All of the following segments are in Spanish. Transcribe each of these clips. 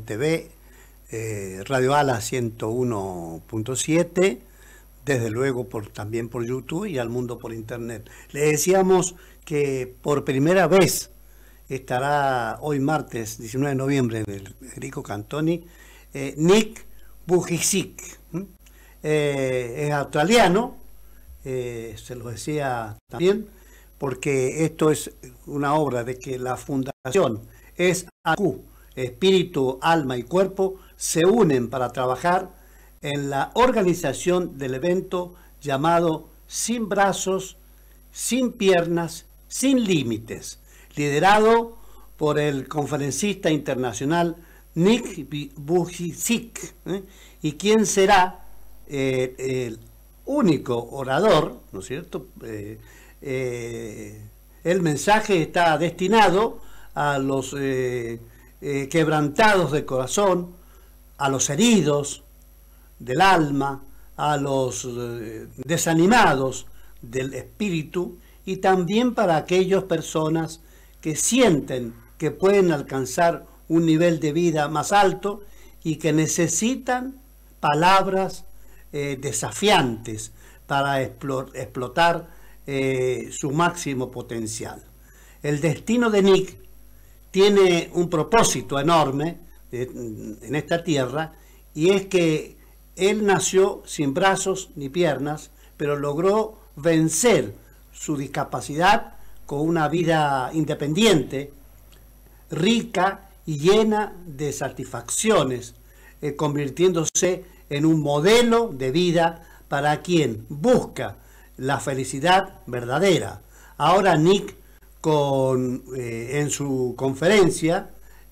TV, Radio Ala 101.7, desde luego también por YouTube y al mundo por Internet. Le decíamos que por primera vez estará hoy martes 19 de noviembre en el Federico Cantoni, Nick Vujicic. Es australiano, se lo decía también, porque esto es una obra de que la fundación SAQ, Espíritu, Alma y Cuerpo, se unen para trabajar en la organización del evento llamado Sin Brazos, Sin Piernas, Sin Límites, liderado por el conferencista internacional Nick Vujicic, y quien será el único orador, ¿no es cierto? El mensaje está destinado a los quebrantados de corazón, a los heridos del alma, a los desanimados del espíritu, y también para aquellas personas que sienten que pueden alcanzar un nivel de vida más alto y que necesitan palabras desafiantes para explotar su máximo potencial. El destino de Nick tiene un propósito enorme en esta tierra, y es que él nació sin brazos ni piernas, pero logró vencer su discapacidad con una vida independiente, rica y llena de satisfacciones, convirtiéndose en un modelo de vida para quien busca la felicidad verdadera. Ahora Nick, en su conferencia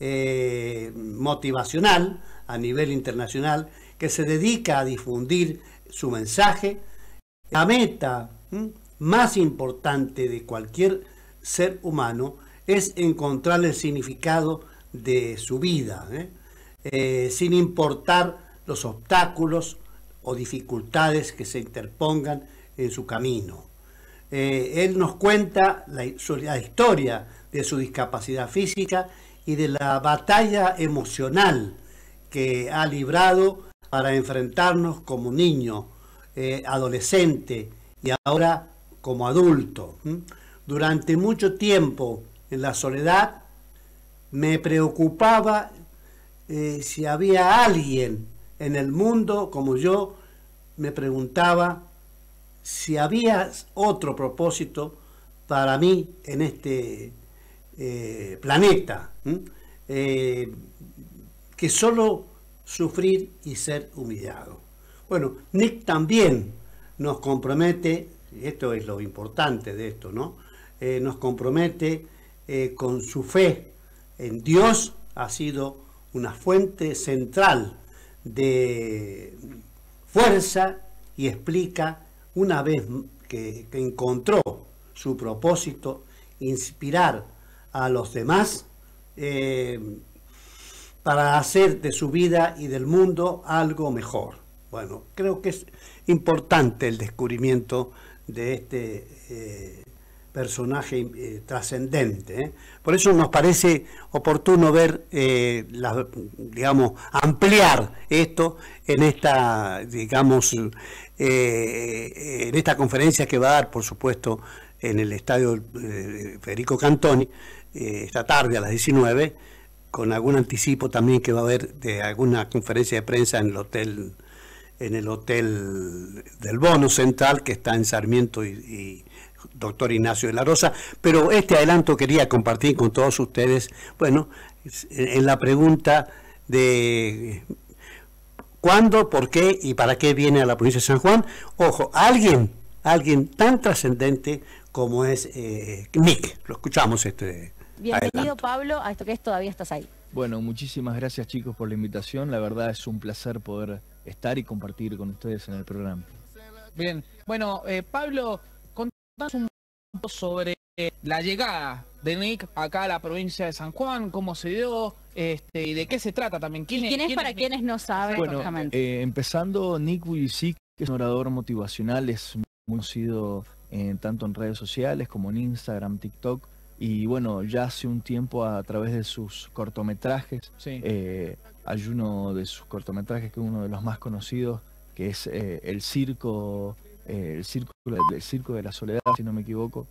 motivacional a nivel internacional, que se dedica a difundir su mensaje, la meta más importante de cualquier ser humano es encontrar el significado de su vida, sin importar los obstáculos o dificultades que se interpongan en su camino. Él nos cuenta la historia de su discapacidad física y de la batalla emocional que ha librado para enfrentarnos como niño, adolescente y ahora como adulto. Durante mucho tiempo en la soledad me preocupaba si había alguien en el mundo como yo. Me preguntaba si había otro propósito para mí en este planeta, que solo sufrir y ser humillado. Bueno, Nick también nos compromete, y esto es lo importante de esto, ¿no? Nos compromete con su fe en Dios. Ha sido una fuente central de fuerza, y explica una vez que encontró su propósito, inspirar a los demás para hacer de su vida y del mundo algo mejor. Bueno, creo que es importante el descubrimiento de este personaje trascendente. Por eso nos parece oportuno ver, digamos, ampliar esto en esta, digamos, en esta conferencia que va a dar, por supuesto, en el estadio Federico Cantoni, esta tarde a las 19, con algún anticipo también que va a haber de alguna conferencia de prensa en el hotel del Bono Central, que está en Sarmiento y Doctor Ignacio de la Rosa. Pero este adelanto quería compartir con todos ustedes, bueno, en la pregunta de cuándo, por qué y para qué viene a la provincia de San Juan. Ojo, alguien tan trascendente como es Nick. Lo escuchamos Bienvenido, adelanto. Pablo, a esto que es Todavía Estás Ahí. Bueno, muchísimas gracias, chicos, por la invitación. La verdad es un placer poder estar y compartir con ustedes en el programa. Bien, bueno, Pablo, contanos un poco sobre la llegada de Nick acá a la provincia de San Juan, cómo se dio, y de qué se trata también. ¿Quién es para quienes no saben? Bueno, exactamente? empezando, Nick Vujicic, que es un orador motivacional, es muy conocido tanto en redes sociales como en Instagram, TikTok. Y bueno, ya hace un tiempo, a través de sus cortometrajes, Sí. hay uno de sus cortometrajes que es uno de los más conocidos, que es el circo de la soledad, si no me equivoco.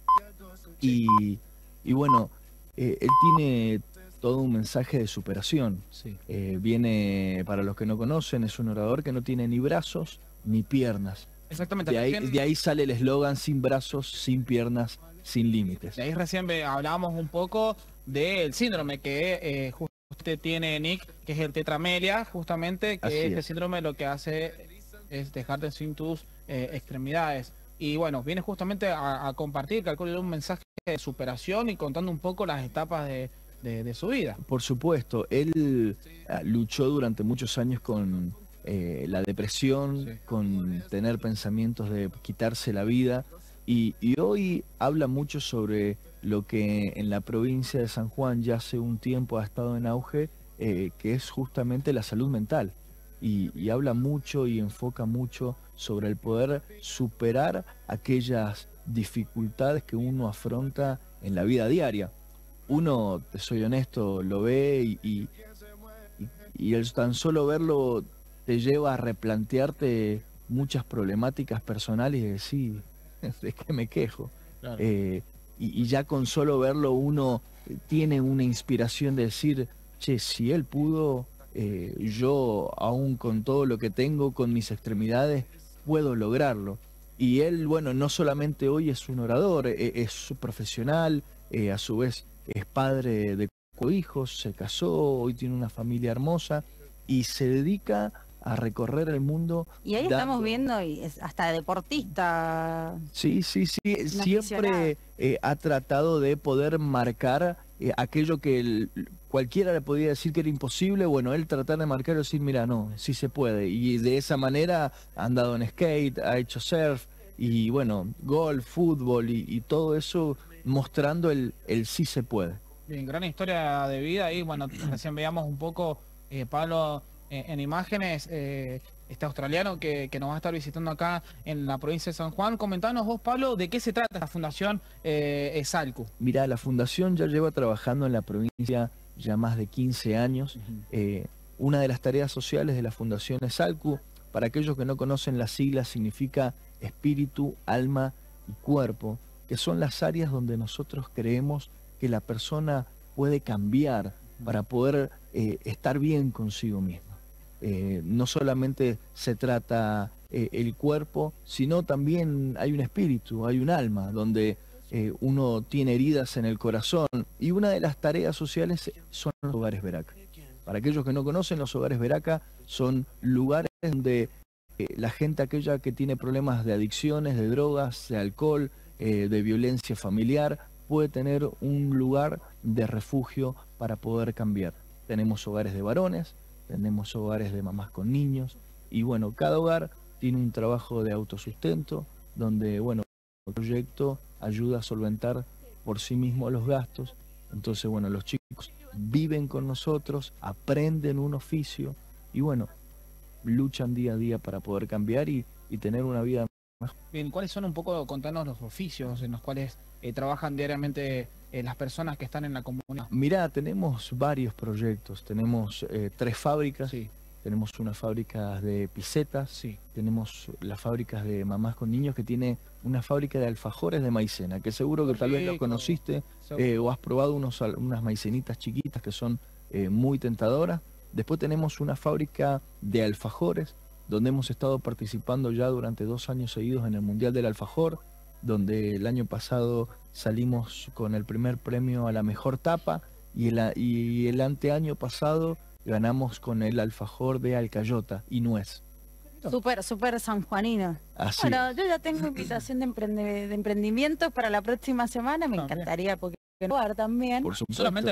Y bueno, él tiene todo un mensaje de superación. Sí. Viene, para los que no conocen, es un orador que no tiene ni brazos ni piernas. Exactamente. De ahí sale el eslogan: sin brazos, sin piernas, sin límites. De ahí recién hablábamos un poco del síndrome que justamente tiene Nick, que es el tetramelia, justamente, que Así este es. síndrome lo que hace es dejarte sin tus extremidades. Y bueno, viene justamente a compartir, calculo, un mensaje de superación y contando un poco las etapas de su vida. Por supuesto, él luchó durante muchos años con la depresión, Sí. con tener pensamientos de quitarse la vida, y hoy habla mucho sobre lo que en la provincia de San Juan ya hace un tiempo ha estado en auge, que es justamente la salud mental. Y habla mucho y enfoca mucho sobre el poder superar aquellas dificultades que uno afronta en la vida diaria. Uno, te soy honesto, lo ve y el tan solo verlo te lleva a replantearte muchas problemáticas personales y decir, ¿de qué me quejo? Claro. Y ya con solo verlo uno tiene una inspiración de decir, che, si él pudo, yo aún con todo lo que tengo, con mis extremidades, puedo lograrlo. Y él, bueno, no solamente hoy es un orador, es profesional, a su vez es padre de 4 hijos, se casó, hoy tiene una familia hermosa y se dedica a recorrer el mundo. Y ahí dando- estamos viendo, y es hasta deportista. Sí, siempre ha tratado de poder marcar aquello que cualquiera le podía decir que era imposible, bueno, él tratar de marcar y decir, mira, no, sí se puede. Y de esa manera ha andado en skate, ha hecho surf, y bueno, golf, fútbol y todo eso mostrando el sí se puede. Bien, gran historia de vida y bueno, recién veíamos un poco, Pablo, en imágenes, este australiano que nos va a estar visitando acá en la provincia de San Juan. Comentanos vos, Pablo, de qué se trata esta fundación Salcu. Mira, la fundación ya lleva trabajando en la provincia ya más de 15 años. Una de las tareas sociales de la fundación es Salcu. Para aquellos que no conocen las siglas, significa espíritu, alma y cuerpo, que son las áreas donde nosotros creemos que la persona puede cambiar para poder estar bien consigo misma. No solamente se trata el cuerpo, sino también hay un espíritu, hay un alma, donde uno tiene heridas en el corazón. Y una de las tareas sociales son los hogares Veraca. Para aquellos que no conocen, los hogares Veraca son lugares donde la gente aquella que tiene problemas de adicciones, de drogas, de alcohol, de violencia familiar, puede tener un lugar de refugio para poder cambiar. Tenemos hogares de varones, tenemos hogares de mamás con niños, y bueno, cada hogar tiene un trabajo de autosustento, donde, bueno, el proyecto ayuda a solventar por sí mismo los gastos. Entonces, bueno, los chicos viven con nosotros, aprenden un oficio, y bueno, luchan día a día para poder cambiar y tener una vida mejor. Bien, ¿cuáles son un poco, contanos los oficios en los cuales trabajan diariamente las personas que están en la comunidad? Mirá, tenemos varios proyectos, tenemos 3 fábricas, Sí, tenemos una fábrica de pisetas, sí. tenemos las fábricas de mamás con niños, que tiene una fábrica de alfajores de maicena, que seguro que tal vez lo Rico. conociste, o has probado unas maicenitas chiquitas que son muy tentadoras. Después tenemos una fábrica de alfajores, donde hemos estado participando ya durante 2 años seguidos en el Mundial del Alfajor, donde el año pasado salimos con el primer premio a la mejor tapa, y el anteaño pasado ganamos con el alfajor de alcayota y nuez. Súper sanjuanino. Así. Bueno, yo ya tengo invitación de emprendimientos para la próxima semana. Me Ah, bien. encantaría porque lugar también. Por supuesto. Solamente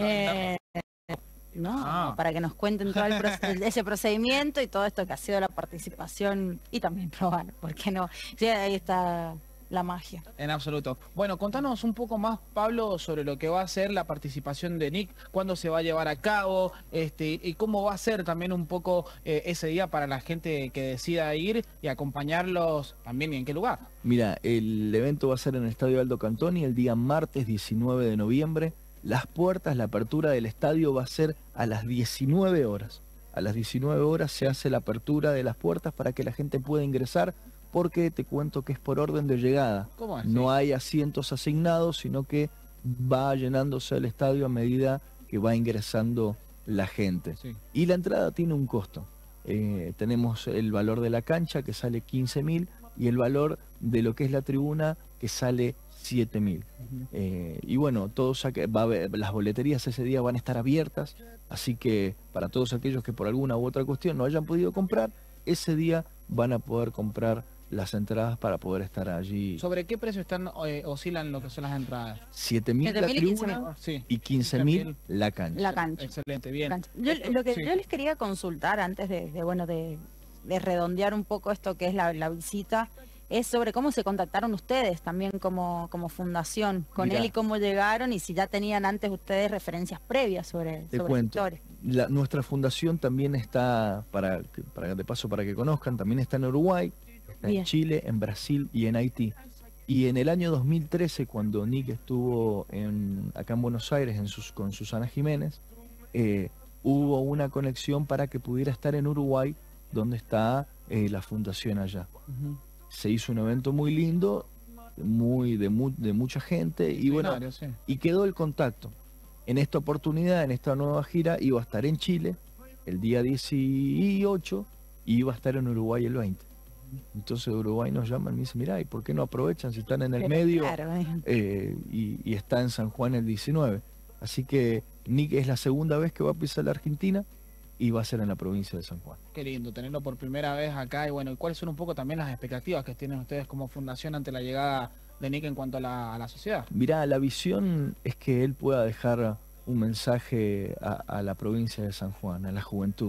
No, Ah. para que nos cuenten todo ese procedimiento y todo esto que ha sido la participación y también probar, ¿por qué no? Sí, ahí está la magia. En absoluto. Bueno, contanos un poco más, Pablo, sobre lo que va a ser la participación de Nick, cuándo se va a llevar a cabo, y cómo va a ser también un poco ese día para la gente que decida ir y acompañarlos también, y en qué lugar. Mira, el evento va a ser en el Estadio Aldo Cantoni el día martes 19 de noviembre. Las puertas, la apertura del estadio va a ser a las 19 horas. a las 19 horas se hace la apertura de las puertas para que la gente pueda ingresar, porque te cuento que es por orden de llegada. ¿Cómo así? No hay asientos asignados, sino que va llenándose el estadio a medida que va ingresando la gente. Sí. Y la entrada tiene un costo. Tenemos el valor de la cancha, que sale 15.000, y el valor de lo que es la tribuna, que sale 7.000. Y bueno, las boleterías ese día van a estar abiertas, así que para todos aquellos que por alguna u otra cuestión no hayan podido comprar, ese día van a poder comprar las entradas para poder estar allí. ¿Sobre qué precio oscilan lo que son las entradas? 7.000 la 7.000 y tribuna Sí. y 15.000 la cancha. La cancha. Excelente, bien. Lo que Sí. yo les quería consultar antes de redondear un poco esto que es la visita, es sobre cómo se contactaron ustedes también como fundación con Mirá. él y cómo llegaron, y si ya tenían antes ustedes referencias previas Te sobre cuento, historia. nuestra fundación también está, de paso para que conozcan, también está en Uruguay, está Bien. en Chile, en Brasil y en Haití. Y en el año 2013, cuando Nick estuvo acá en Buenos Aires con Susana Jiménez, hubo una conexión para que pudiera estar en Uruguay, donde está la fundación allá. Ujú. Se hizo un evento muy lindo, de mucha gente, y bueno, Extraordinario, sí. y quedó el contacto. En esta oportunidad, en esta nueva gira, iba a estar en Chile el día 18 y iba a estar en Uruguay el 20. Entonces Uruguay nos llama y me dice, mirá, ¿y por qué no aprovechan si están en el Pero medio? claro, Y está en San Juan el 19. Así que Nick es la segunda vez que va a pisar la Argentina y va a ser en la provincia de San Juan. Qué lindo tenerlo por primera vez acá. Y bueno, ¿y cuáles son un poco también las expectativas que tienen ustedes como fundación ante la llegada de Nick en cuanto a la sociedad? Mirá, la visión es que él pueda dejar un mensaje a la provincia de San Juan, a la juventud.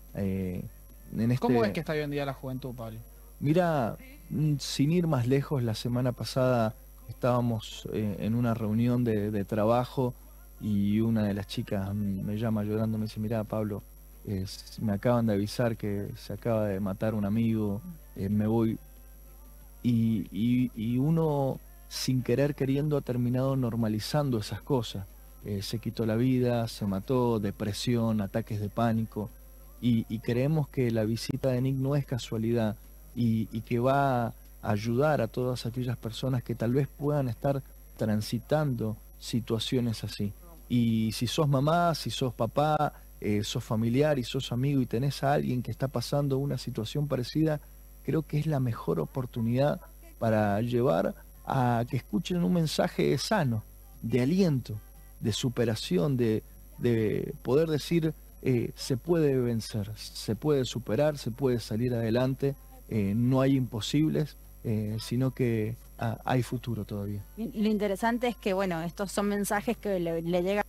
¿Cómo es que está hoy en día la juventud, Pablo? Mira, sin ir más lejos, la semana pasada estábamos en una reunión de trabajo y una de las chicas me llama llorando, me dice, mira, Pablo, me acaban de avisar que se acaba de matar un amigo, me voy. Y uno, sin querer queriendo, ha terminado normalizando esas cosas. Se quitó la vida, se mató, depresión, ataques de pánico. Y creemos que la visita de Nick no es casualidad y que va a ayudar a todas aquellas personas que tal vez puedan estar transitando situaciones así. Y si sos mamá, si sos papá, sos familiar y sos amigo y tenés a alguien que está pasando una situación parecida, creo que es la mejor oportunidad para llevar a que escuchen un mensaje sano, de aliento, de superación, de poder decir, se puede vencer, se puede superar, se puede salir adelante, no hay imposibles, sino que hay futuro todavía. Y lo interesante es que, bueno, estos son mensajes que le llegan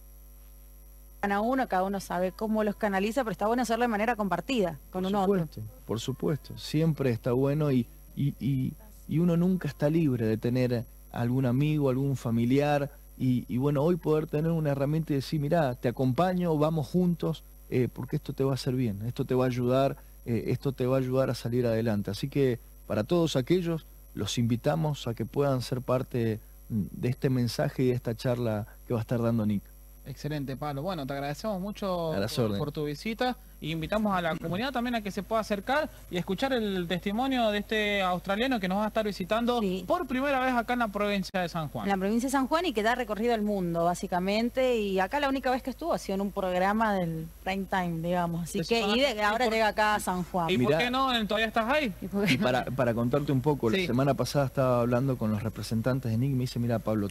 a uno, cada uno sabe cómo los canaliza, pero está bueno hacerlo de manera compartida con un otro. Por supuesto, siempre está bueno y uno nunca está libre de tener algún amigo, algún familiar y bueno, hoy poder tener una herramienta y decir, mirá, te acompaño, vamos juntos, porque esto te va a hacer bien, esto te va a ayudar, esto te va a ayudar a salir adelante. Así que para todos aquellos, los invitamos a que puedan ser parte de este mensaje y de esta charla que va a estar dando Nick. Excelente, Pablo. Bueno, te agradecemos mucho A las órdenes. por tu visita y invitamos a la comunidad también a que se pueda acercar y escuchar el testimonio de este australiano que nos va a estar visitando Sí. por primera vez acá en la provincia de San Juan. En la provincia de San Juan y que da recorrido el mundo, básicamente. Y acá la única vez que estuvo ha sido en un programa del prime time, digamos. Así Eso que, son- ahora llega acá a San Juan. ¿Y por Mirá. qué no? ¿Todavía estás ahí? Y porque- Y para contarte un poco, Sí. la semana pasada estaba hablando con los representantes de Nick y me dice, mira Pablo,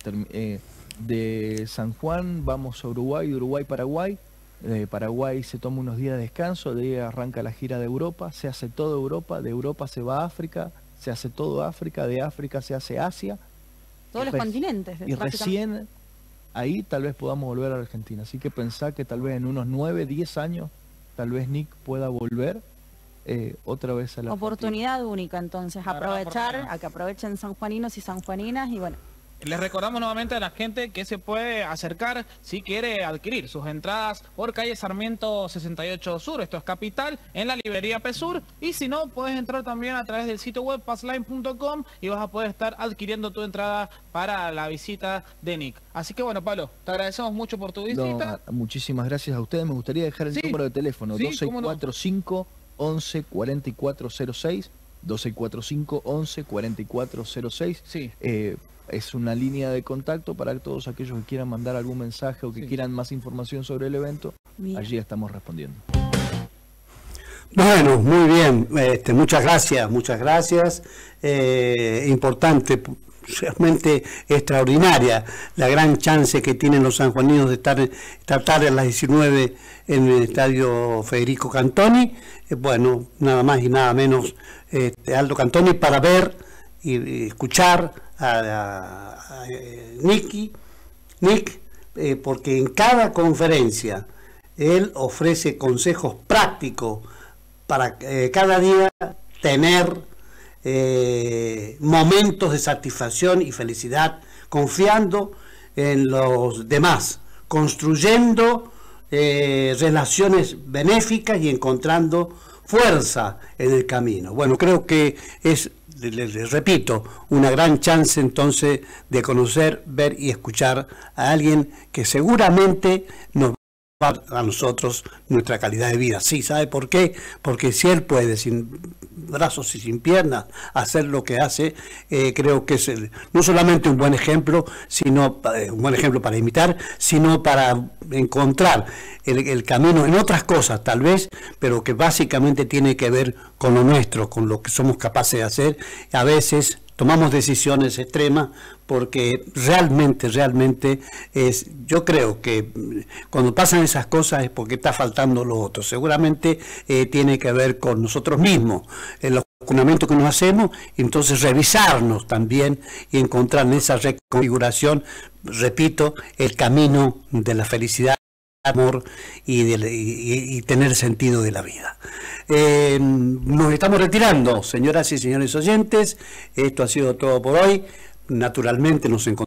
de San Juan vamos a Uruguay, de Uruguay Paraguay, de Paraguay se toma unos días de descanso, de ahí arranca la gira de Europa, se hace todo Europa, de Europa se va a África, se hace todo África, de África se hace Asia, todos los reci- continentes. y prácticamente. recién ahí tal vez podamos volver a la Argentina. Así que pensá que tal vez en unos 9, 10 años, tal vez Nick pueda volver otra vez a la Argentina. Oportunidad única, entonces, La gran aprovechar, oportunidad. a que aprovechen sanjuaninos y sanjuaninas y bueno, Les recordamos nuevamente a la gente que se puede acercar si quiere adquirir sus entradas por calle Sarmiento 68 Sur, esto es Capital, en la librería Pesur, y si no, puedes entrar también a través del sitio web passline.com y vas a poder estar adquiriendo tu entrada para la visita de Nick. Así que bueno, Pablo, te agradecemos mucho por tu visita. No, muchísimas gracias a ustedes. Me gustaría dejar el número de teléfono, 2645 11 4406, 2645 11 4406. Sí. Es una línea de contacto para todos aquellos que quieran mandar algún mensaje o que quieran más información sobre el evento. Bien. Allí estamos respondiendo. Bueno, muy bien, muchas gracias. Importante, realmente extraordinaria la gran chance que tienen los sanjuaninos de estar esta tarde a las 19 en el estadio Federico Cantoni. Bueno, nada más y nada menos Aldo Cantoni para ver y escuchar a Nick, porque en cada conferencia él ofrece consejos prácticos para cada día tener momentos de satisfacción y felicidad, confiando en los demás, construyendo relaciones benéficas y encontrando fuerza en el camino. Bueno, creo que es, les repito, una gran chance entonces de conocer, ver y escuchar a alguien que seguramente nos va a dar a nosotros nuestra calidad de vida. Sí, ¿sabe por qué? Porque si él puede, sin brazos y sin piernas, hacer lo que hace, creo que es no solamente un buen ejemplo, sino un buen ejemplo para imitar, sino para encontrar el camino en otras cosas tal vez, pero que básicamente tiene que ver con lo nuestro, con lo que somos capaces de hacer. A veces tomamos decisiones extremas porque realmente yo creo que cuando pasan esas cosas es porque está faltando lo otro. Seguramente tiene que ver con nosotros mismos, los cuestionamientos que nos hacemos, y entonces revisarnos también y encontrar en esa reconfiguración, repito, el camino de la felicidad, amor y tener sentido de la vida. Nos estamos retirando, señoras y señores oyentes. Esto ha sido todo por hoy. Naturalmente nos encontramos